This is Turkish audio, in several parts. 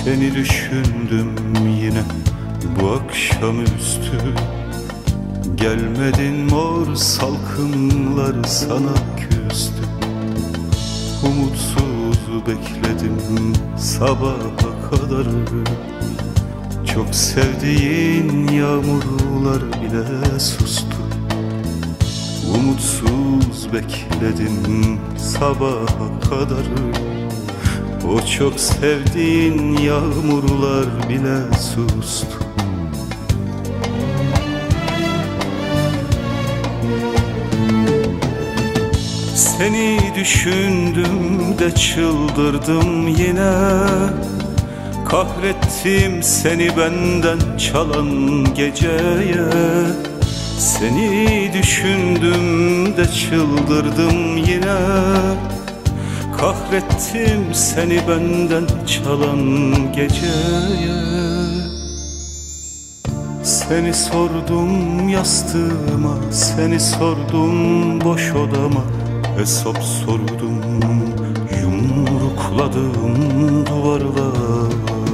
Seni düşündüm yine bu akşamüstü. Gelmedin, mor salkımlar sana küstü. Umutsuz bekledim sabaha kadar. Çok sevdiğin yağmurlar bile sustu. Umutsuz bekledim sabaha kadar. O çok sevdiğin yağmurlar bile sustu. Seni düşündüm de çıldırdım yine. Kahrettim seni benden çalan geceye. Seni düşündüm de çıldırdım yine. Kahrettim seni benden çalan geceye. Seni sordum yastığıma, seni sordum boş odama. Hesap sordum, yumrukladım duvarlara.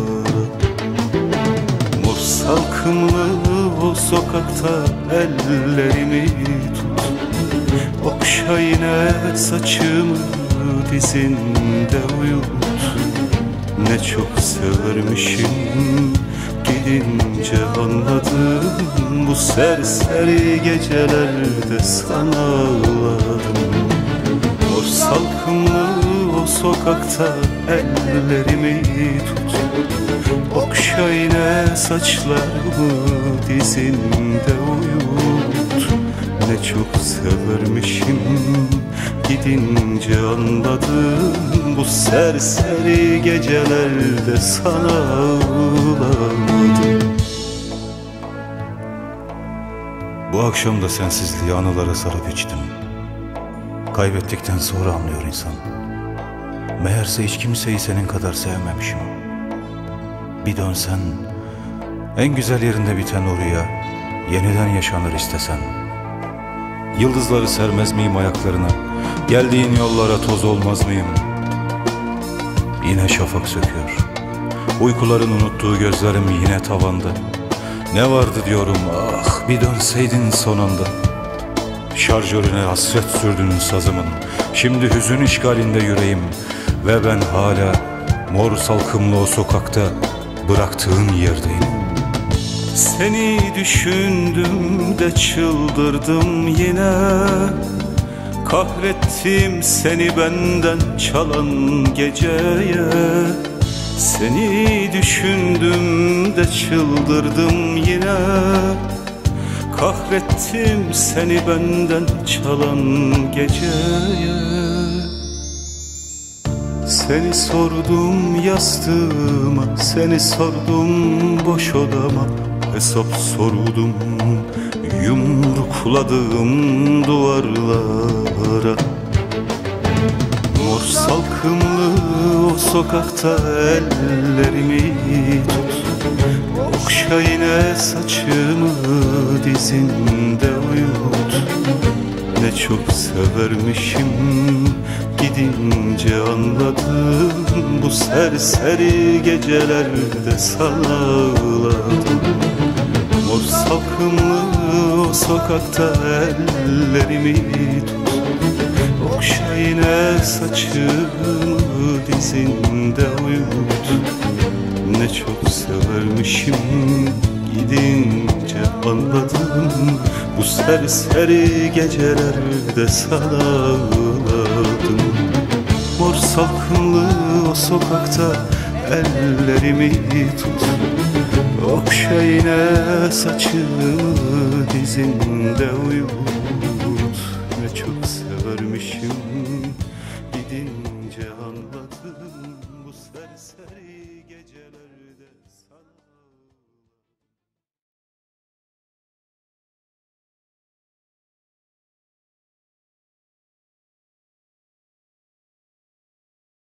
Mor salkımlı o sokakta ellerimi tut. Okşa yine saçımı, dizinde uyut. Ne çok severmişim, gidince anladım. Bu serseri gecelerde sana ağladım. Mor salkımlı o sokakta ellerimi tut. Okşa yine saçlarımı, dizinde uyut. Ne çok severmişim, gidince anladım. Bu serseri gecelerde sana ağladım. Bu akşam da sensizliği anılara sarıp içtim. Kaybettikten sonra anlıyor insan. Meğerse hiç kimseyi senin kadar sevmemişim. Bir dönsen, en güzel yerinde biten o rüya yeniden yaşanır istesen. Yıldızları sermez miyim ayaklarına? Geldiğin yollara toz olmaz mıyım? Yine şafak söküyor. Uykuların unuttuğu gözlerim yine tavanda. Ne vardı diyorum, ah bir dönseydin son anda. Şarjörüne hasret sürdün sazımın. Şimdi hüzün işgalinde yüreğim. Ve ben hala mor salkımlı o sokakta bıraktığın yerdeyim. Seni düşündüm de çıldırdım yine. Kahrettim seni benden çalan geceye. Seni düşündüm de çıldırdım yine. Kahrettim seni benden çalan geceye. Seni sordum yastığıma, seni sordum boş odama. Hesap sordum, yumrukladım duvarlara. Mor salkımlı o sokakta ellerimi tut. Okşa yine saçımı, dizinde uyut. Ne çok severmişim, gidince anladım. Bu serseri gecelerde sana ağladım. Mor salkımlı o sokakta ellerimi tut. Okşa yine saçımı, dizinde uyut. Ne çok severmişim, gidince anladım. Bu serseri gecelerde sana ağladım. Mor salkımlı o sokakta ellerimi tut. Okşa yine saçımı, dizinde uyut. Ne çok severmişim,